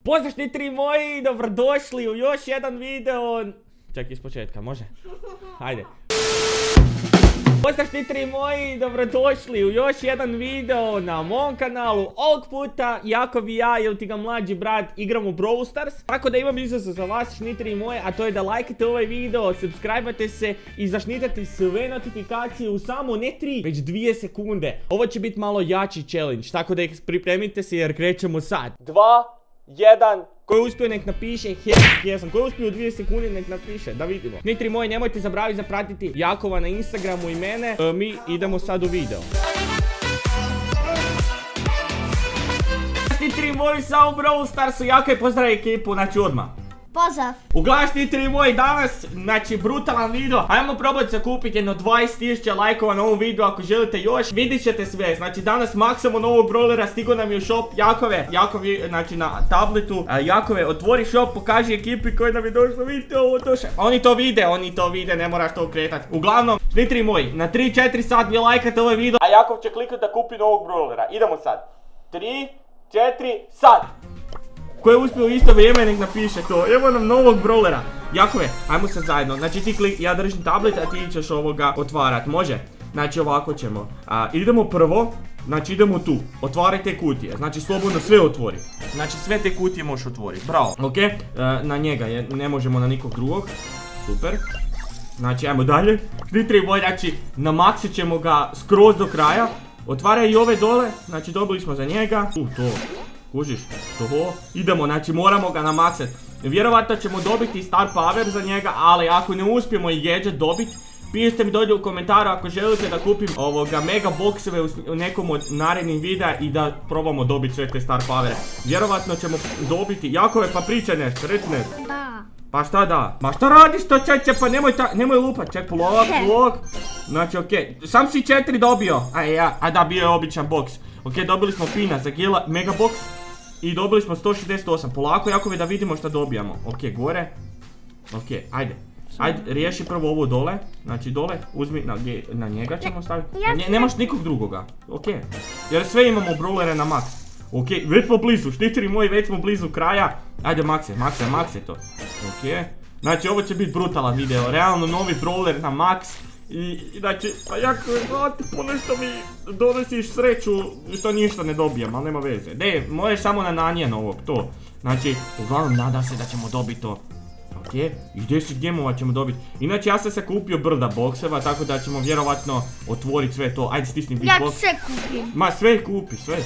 Pozdrav štitri moji, dobrodošli u još jedan video. Čak iz početka, može? Hajde. Pozdrav štitri moji, dobrodošli u još jedan video na mom kanalu. Ovog puta Jakov i ja ili ti ga mlađi brat igramo Brawl Stars. Tako da imam izazov za vas štitri moji, a to je da lajkate ovaj video, subscribe-ate se i zašnitate sve notifikacije u samo ne 3, već 2 sekunde. Ovo će biti malo jači challenge, tako da pripremite se jer krećemo sad. 2, 1, ko je uspio nek napiše jesam, ko je uspio u 2 sekunde nek napiše, da vidimo. Štitri moji, nemojte zaboraviti zapratiti Jakova na Instagramu i mene. Mi idemo sad u video. Štitri moji, sam u Brawl Starsu, Jako je pozdrav ekipu, znači odmah. Pozdrav. Uglavnom štitri moji, danas, znači brutalan video. Ajmo probati zakupiti jedno 20.000 lajkova na ovom videu ako želite još. Vidit ćete sve, znači danas maksamo novog brawlera, stigo nam je u shop. Jakov je, znači na tabletu. Jakove, otvori shop, pokaži ekipi koji nam je došlo, vidite ovo došlo. Oni to vide, ne moraš to okretati. Uglavnom, štitri moji, na 3-4 sat vi lajkate ovaj video, a Jakov će kliknuti da kupi novog brawlera. Idemo sad. 3, 4, sad. Ko je uspio u isto vrijeme nek napiše to. Evo nam novog brawlera. Jakove, ajmo sad zajedno. Znači ti klik, ja držim tablet, a ti ćeš ovoga otvarat, može? Znači ovako ćemo. Idemo prvo, znači idemo tu. Otvaraj te kutije, znači slobodno sve otvori. Znači sve te kutije možeš otvoriti, bravo. Ok, na njega, ne možemo na nikog drugog. Super. Znači ajmo dalje. Znači namaksit ćemo ga skroz do kraja. Otvaraj i ove dole, znači dobili smo za njega. To. Kužiš, toho, idemo, znači moramo ga namaksati. Vjerovatno ćemo dobiti star power za njega, ali ako ne uspijemo i gadget dobiti, pišite mi dolje u komentaru ako želite da kupim ovoga mega bokseve u nekom od narednih videa i da probamo dobiti sve te star powere. Vjerovatno ćemo dobiti. Jakove, pa pričaj nešto, reci nešto. Da. Pa šta da? Ma šta radiš to, čeče, pa nemoj lupat, ček, polog. Znači okej, sam si 4 dobio. A da, bio je običan boks. Ok, dobili smo pina za gila, mega box. I dobili smo 168, polako Jakove da vidimo šta dobijamo. Ok, gore. Ok, ajde, riješi prvo ovo dole. Znači dole, uzmi, na njega ćemo staviti. Nemaš nikog drugoga. Ok, jer sve imamo brawlere na max. Ok, već smo blizu, štitri moji, već smo blizu kraja. Ajde, makse to. Ok, znači ovo će biti brutalan video, realno novi brawler na max. I znači, pa Jakove, znate, ponešto mi donesiš sreću što ništa ne dobijem, ali nema veze. Možeš samo na nanijen ovog, to. Znači, uglavnom nadam se da ćemo dobiti to. Ok, i 10 gemova ćemo dobiti. Inače, ja sam se kupio brda bokseva, tako da ćemo vjerovatno otvoriti sve to. Ajde, stisni big box. Ja ću sve kupim. Ma, sve kupi, sve.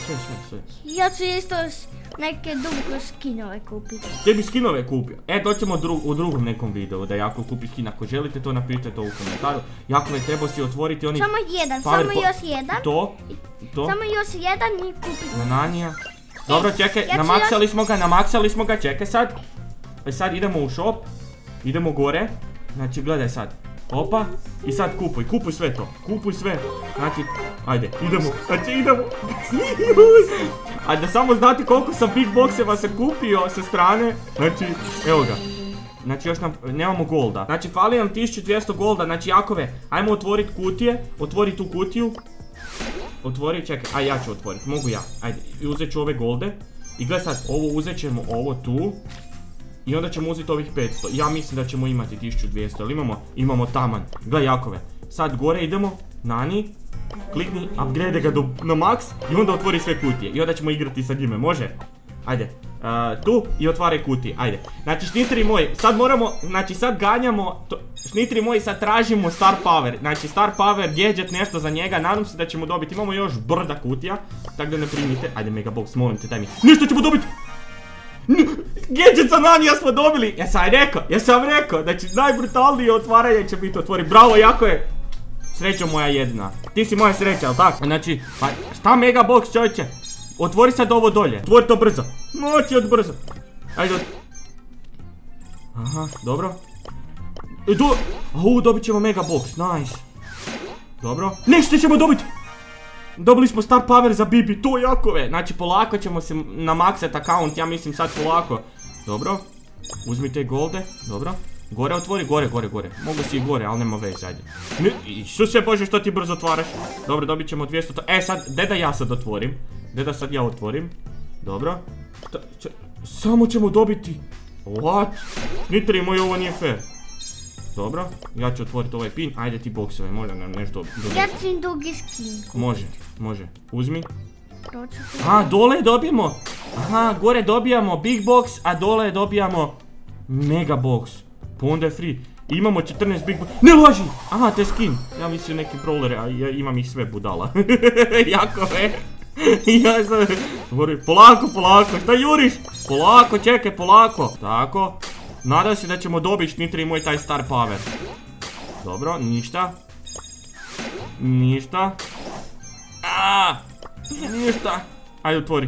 Ja ću isto neke druge skinove kupiti. Ti bi skinove kupio? To ćemo u drugom nekom videu da Jakov kupi skin. Ako želite to napišite to u komentaru. Jakove, treba si otvoriti oni... Samo još jedan. To. Samo još jedan i kupiti. Na nanija. Dobro, čekaj, namaksali smo ga, čekaj sad. Sad idemo u shop. Idemo gore. Znači, gledaj sad. Opa, i sad kupuj sve to. Kupuj sve. Znači, ajde, idemo. Ajde, samo znate koliko sam big boxeva se kupio sa strane. Znači, evo ga. Znači, još nemamo golda. Znači, fali nam 1200 golda. Znači, Jakove, ajmo otvoriti kutije. Otvori tu kutiju. Otvori, čekaj, ja ću otvoriti, mogu ja. Ajde, uzet ću ove golde. I gledaj sad, uzet ćemo ovo tu. I onda ćemo uzeti ovih 500. Ja mislim da ćemo imati 1200, ali imamo taman. Gle Jakove, sad gore idemo, nani, klikni, upgrade ga na max i onda otvori sve kutije. I onda ćemo igrati sa njime, može? Ajde, tu i otvaraj kutije, ajde. Znači štitri moji, sad moramo, znači sad ganjamo, štitri moji sad tražimo star power. Znači star power, gadget, nešto za njega, nadam se da ćemo dobiti, imamo još brda kutija. Tako da ne primite, ajde mega box, molim te, daj mi, nešto ćemo dobiti! Gadget za nanija smo dobili. Ja sam rekao, znači najbrutalnije otvaranje će biti otvori. Bravo Jakove. Srećo moja jedna. Ti si moja sreća, jel tako? Znači, pa šta mega box čovječe? Otvori sad ovo dolje. Otvori to brzo. Moći od brzo. Ajde. Aha, dobro. Dobit ćemo mega box, nice. Dobro. Nešto ćemo dobiti. Dobili smo star power za Bibi, to Jakove. Znači polako ćemo se namaksati account, ja mislim sad polako. Dobro, uzmi te golde, dobro. Gore otvori, gore. Mogu si i gore, ali nema veze, ajde. Isuse Bože, što ti brzo otvaraš. Dobro, dobit ćemo 200. Sad, da ja sad otvorim. Dobro. Samo ćemo dobiti. What? Nitri moj, ovo nije fair. Dobro, ja ću otvoriti ovaj pin. Ajde ti boksove, možda nam nešto dobiti. Ja ću im dugi skin. Može. Uzmi. A, dole dobijemo. Aha, gore dobijamo big box, a dole dobijamo mega box. Pa onda je free. Imamo 14 big box. Ne laži! Aha, te skin. Ja mislim neki brawlere, a ja imam ih sve budala. Jako je. Ja sam... Polako, šta juriš? Polako, čekaj, polako. Tako. Nadam se da ćemo dobiti Nitri moj taj star power. Dobro, ništa. Ništa. Ajde, otvori.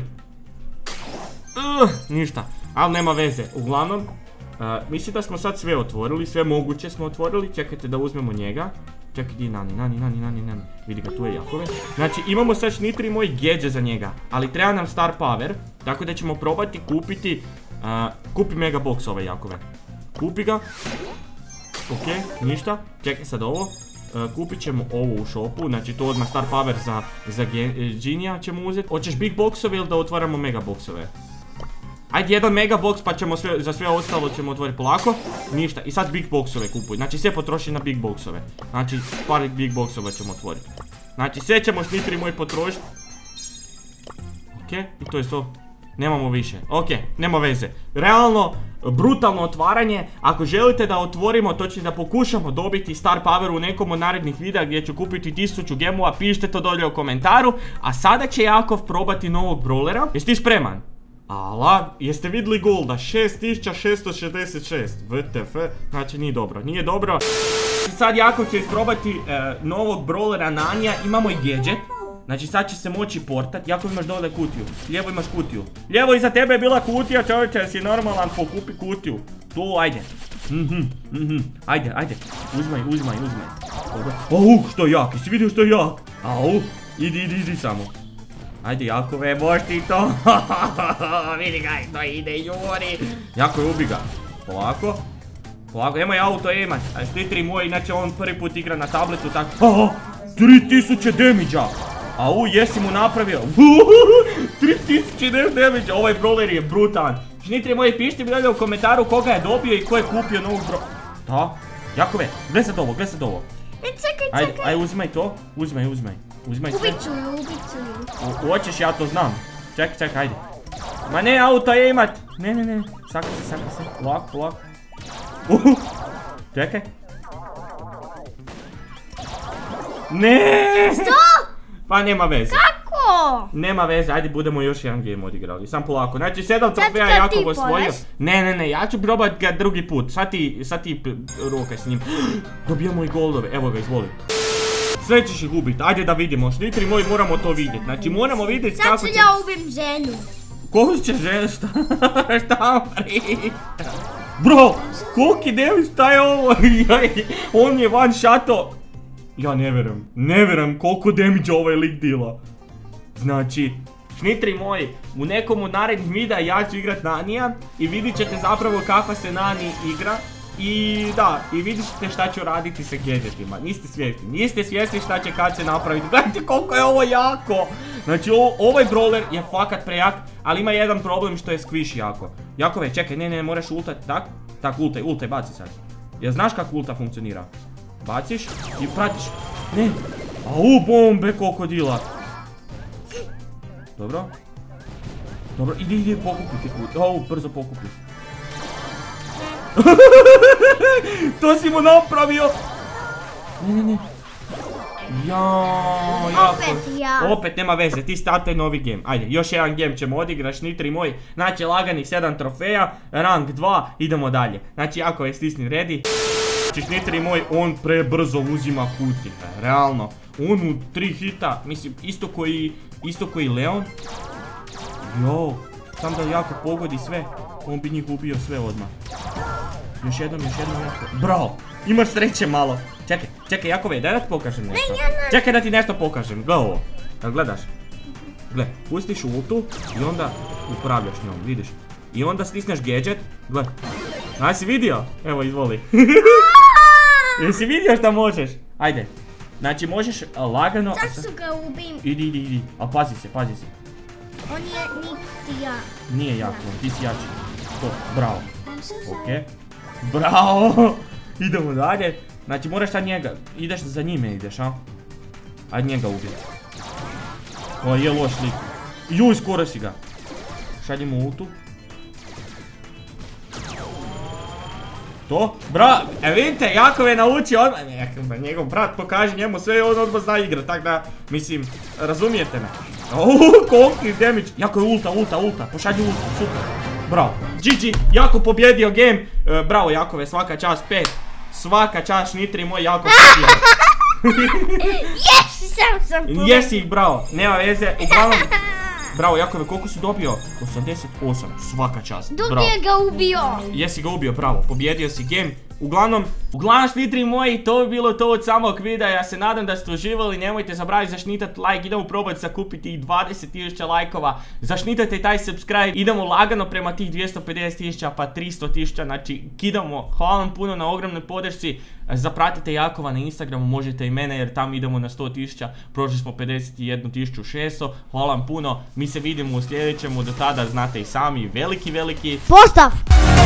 Ništa. Ali nema veze. Uglavnom, mislim da smo sad sve otvorili. Sve moguće smo otvorili. Čekajte da uzmemo njega. Čekaj, di Nani. Vidi ga, tu je Jakove. Znači, imamo sad Nitri moj gadget za njega. Ali treba nam star power. Tako da ćemo probati kupiti... Kupi mega box ove Jakove. Kupi ga. Ok, ništa. Čekaj sad ovo. Kupit ćemo ovo u shopu. Znači to odmah star power za Genija ćemo uzeti. Hoćeš big boxove ili da otvaramo mega boxove? Ajde, jedan mega box pa ćemo za sve ostalo ćemo otvoriti polako. Ništa, i sad big boxove kupuj. Znači sve potroši na big boxove. Znači par big boxova ćemo otvoriti. Znači sve ćemo Nitri moj potrošiti. Ok, i to je to. Nemamo više, ok, nema veze. Realno, brutalno otvaranje. Ako želite da otvorimo, točnije da pokušamo dobiti star power u nekom od narednih videa gdje ću kupiti 1000 gemova, pišite to dolje u komentaru. A sada će Jakov probati novog brawlera. Jesi ti spreman? Ala, jeste vidjeli golda? 6666, WTF, znači nije dobro. Sad Jakov će isprobati novog brawlera Nanija, imamo i gadget. Znači sad će se moći portat. Jakov, imaš dole kutiju, lijevo imaš kutiju. Lijevo iza tebe je bila kutija, čovječe, si normalan, pokupi kutiju. Tu, ajde. Ajde, uzmaj. Au, što je jak, jesi vidio što je jak? Au, idi samo. Ajde, Jakove, možeš ti to. Vidi ga što ide, juri. Jakove, ubi ga. Polako, nemoj auto imat. A Nitri moj, inače on prvi put igra na tabletu, tako. 3000 damage-a. Au, jesi mu napravio. 3000 damage-a, ovaj brawler je brutalan. Nitri moji, pišite mi dalje u komentaru koga je dobio i ko je kupio novog brawlera. Da, Jakove, gle sad ovo. Čekaj. Ajde, uzmaj to, uzmaj sve. Ubit ću ju. Hoćeš, ja to znam. Čekaj, ajde. Ma ne, auto je imat. Ne, sakri se, polako. Čekaj. Ne! Što? Pa nema veze. Kako? Nema veze, ajde budemo još jedan game odigrali. Sam polako, znači 7 trofeja Jakov osvojio. Ne, ja ću probat ga drugi put. Sad ti rokaj s njim. Dobijamo i goldove, evo ga, izvoli. Sve ćeš ih ubit, ajde da vidimo. Nitri moj, moramo to vidjeti. Znači moramo vidjeti kako će... Sad ću ja ubim ženu. Koju će ženu, šta priča? Bro, koliki damage, šta je ovo? On je one shoto. Ja ne vjerujem koliko damage ovaj lik dila. Znači, Nitri moji, u nekom od narednih videa ja ću igrat Nanija i vidit ćete zapravo kako se Nani igra. I da, i vidit ćete šta ću raditi sa gadgetima. Niste svjesni šta će kad se napraviti. Gledajte koliko je ovo jako. Znači ovaj brawler je fakat prejak, ali ima jedan problem što je squish jako. Jakove, čekaj, ne, moraš ultat, tak, ultaj, baci sad. Jel znaš kako ulta funkcionira? Baciš i pratiš. Ne. Au, bombe krokodila. Dobro, idi, pokupi ti put. Au, brzo pokupi. To si mu napravio. Ne. Opet nema veze, ti startaj novi game. Ajde, još jedan game ćemo odigraš, Nitri moj. Znači laganih 7 trofeja, rank 2, idemo dalje. Znači ako je stisni ready. Znači Nitri moj, on prebrzo uzima kutije, realno. On u 3 hita, mislim isto koji Leon. Jo, sam da jako pogodi sve, on bi njih ubio sve odmah. Još jednom, jako. Bravo, imaš sreće malo. Čekaj, Jakove, daj da ti pokažem nešto. Čekaj da ti nešto pokažem, gle ovo. Jel gledaš? Gle, pustiš ultu i onda upravljaš njom, vidiš. I onda stisneš gadget, gle. A, si vidio? Evo, izvoli. Jesi vidio šta možeš? Ajde. Znači možeš lagano... Sad su ga ubim. Idi, a pazi se. On je niti ja. Nije jako, ti si jači. To, bravo. Ok. Bravo. Idemo dalje. Znači moraš sad njega, ideš za njime ideš, a? Ajde njega ubiti. O, je loš lik. Juj, skoro si ga. Šaljimo ultu. To? Vidite, Jakov je naučio odmah. Njegov brat pokaže njemu sve i on odmah zna igrat, tak da, mislim, razumijete me. Koliki damage. Jako je ulta, pošalji ulta, super. Bravo, GG, Jako pobjedio game. Bravo Jakove, svaka čast 5. Svaka čast Nitri moj Jako pobjedio. Jesi ih, bravo, nema veze, uglavnom. Bravo Jakove, koliko si dobio? 88, svaka čast. Dok je ga ubio. Jesi ga ubio, bravo, pobjedio si game. Uglavnom, šnitri moji, to bi bilo to od samog videa. Ja se nadam da ste uživali, nemojte zaboraviti zašnitati like. Idemo probati sakupiti 20.000 lajkova. Zašnitajte taj subscribe, idemo lagano prema tih 250.000 pa 300.000. Znači, kidamo, hvala vam puno na ogromnoj podršci. Zapratite Jakova na Instagramu, možete i mene jer tamo idemo na 100.000. Prošli smo 51.600, hvala vam puno. Mi se vidimo u sljedećemu, do tada znate i sami, veliki Postav!